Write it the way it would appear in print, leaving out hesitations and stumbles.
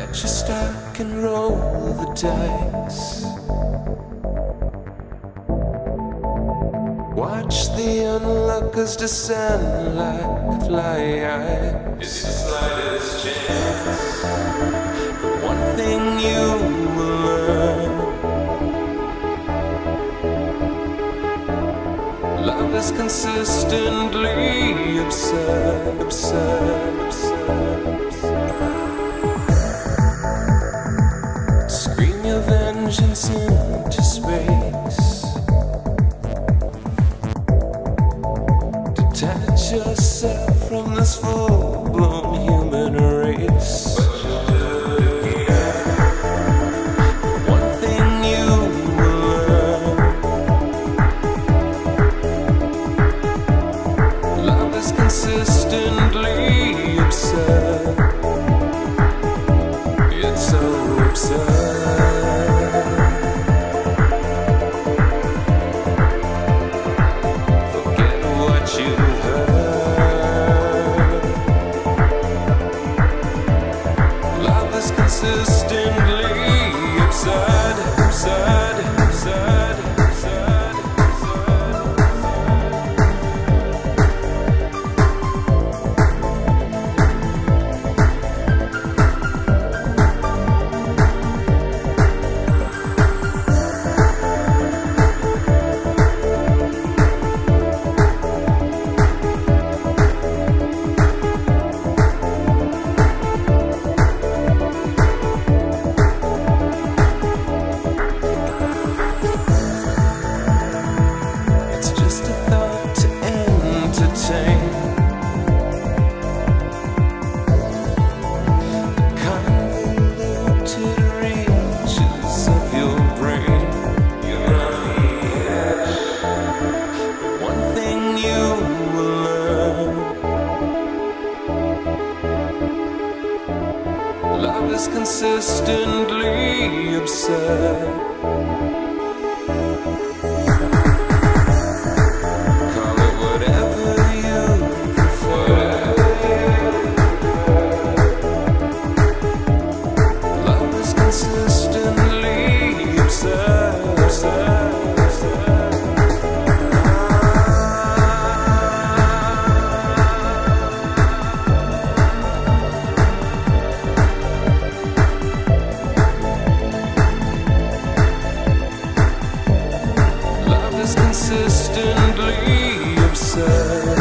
Just stack and roll the dice. Watch the onlookers descend like fly eyes. It's the slightest chance. But one thing you will learn: love is consistently absurd, absurd, absurd, absurd. Scream your vengeance into space. Detach yourself from this full-blown human race. But you'll do it again. One thing you will learn: love is consistently absurd. It's so absurd. Forget what you've heard. Love is consistently absurd, absurd, absurd, absurd, It's just a thought to entertain. The convoluted reaches of your brain. You're on the edge. But one thing you will learn: love is consistently absurd. Call it whatever you prefer. Love is consistently absurd, absurd, absurd. Love is consistently absurd.